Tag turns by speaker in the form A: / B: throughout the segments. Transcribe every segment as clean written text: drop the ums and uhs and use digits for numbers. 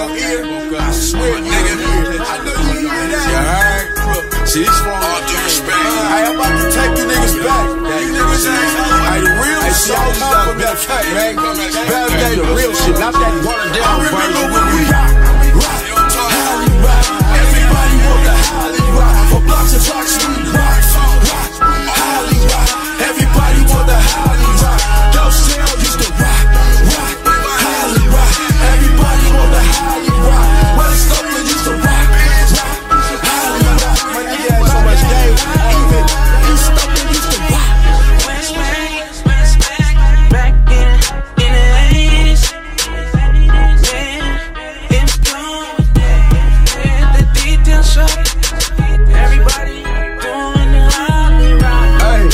A: your ear, I swear, nigga, I know you hear that. You heard? See, it's from all due respect. Hey, I'm about to take you niggas back. You niggas ain't. Hey, the real shit. All come from that fact, man. Bavgate, the real shit, not that watered down version. I remember when we rock. Everybody want the Holly rock. For blocks and blocks, we rock. Holly rock. Everybody want the Holly rock. Those sound used to rock. Holly rock. Everybody want the Holly rock. West Oakland used to rock. Holly rock. My nigga had so much game. Even East Oakland used to rock. Back in the 80s. Yeah, it's gone. The details show. Everybody doing the Holly rock. Hey.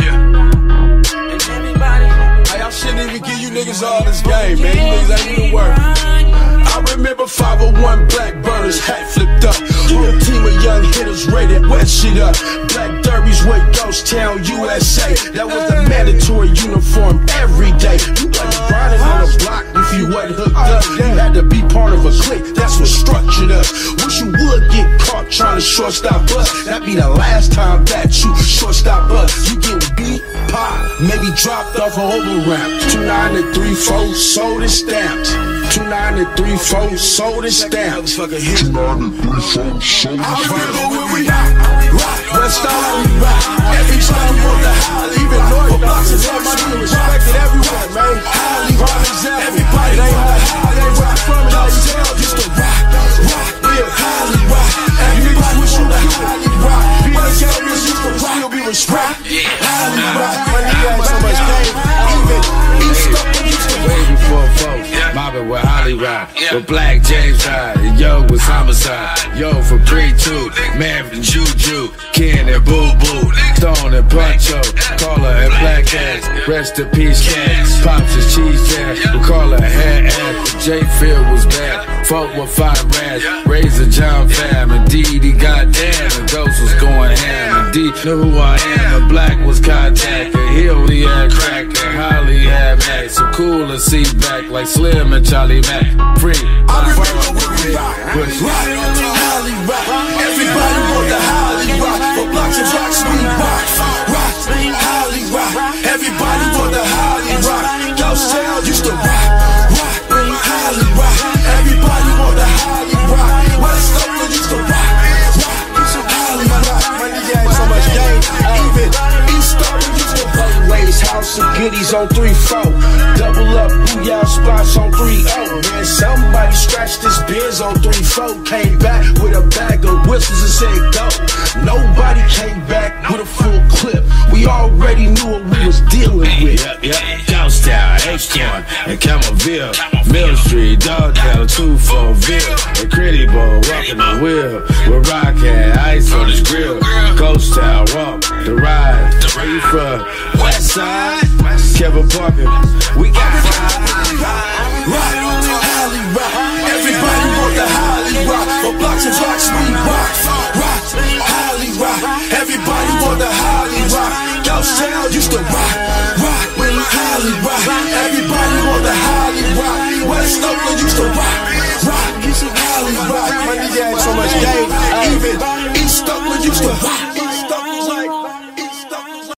A: Yeah. And everybody. Hey, I shouldn't even give you niggas all this game, man. You niggas ain't even work. I remember 501 Blackbirds, hat flipped up. Whole team of young hitters rated wet shit up. Black derbies with Ghost Town, USA. That was the mandatory uniform every day. You wasn't grinding on the block if you wasn't hooked up. You had to be part of a clique, that's what structured us. Wish you would get caught trying to shortstop us. That'd be the last time that you shortstop us. You get beat, pop, maybe dropped off an overrap. 29-34, sold and stamped. 29-34, sold and stamped. 29-34, sold and stamped. I remember when we rock. West Holly rock. Everybody want the Holly. Even North blocks and all my niggas respected everywhere, man. Holly rock. Everybody want the Holly rock. From it all tell used to rock. Yeah, Holly rock. Everybody wish you the Holly rock. West Oakland used to rock. You'll be respect. Holly rock. My nigga had so much game. Even East Oakland used to rock. Way before folks. Mobb'n with Holly rock. With Black James died. And yo was homicide. Yo for pre-two. Man from Juju. Ken and Boo Boo. Stone and Puncho. Caller and Black Ass. Rest in peace, Cats. Pops and Cheese Jam. We call her Hair Ass. J Field was bad. Folk with 5 rats. Razor John Fam. And D.D. goddamn. And Ghost was going ham. And D knew who I am. And Black was contacted. He only had crack. And Holly had Mac. So cool to see back like Slim and Charlie Mac. Free. I remember when we rock. Holly rock. Everybody want the Holly rock. For blocks and blocks we rock. Holly rock. Everybody want the Holly rock. Ghost Town used to rock. Holly rock. Everybody want the Holly rock. West Oakland used to rock. Holly rock. My nigga had so much game. Even East Oakland used to rock. Ways, House of Goodies on 3-4. Double up, booyah spots on 3-0. Man, somebody scratched this Benz on 3-4. Came back with a bag of whistles and said go. Nobody came back with a full clip. We already knew what we was dealing with.
B: Ghost Town, H1, and Camelville. Mill Street, Dogtown, 2-4-ville. And Critty Boy walking the wheel. With rock and ice on his grill. Ghost Town, walk, the ride. Where you from? West Side. Kevin Parker. We got Holly
A: rock. Everybody want the Holly rock. For blocks and blocks we rock. Holly rock. Everybody want the Holly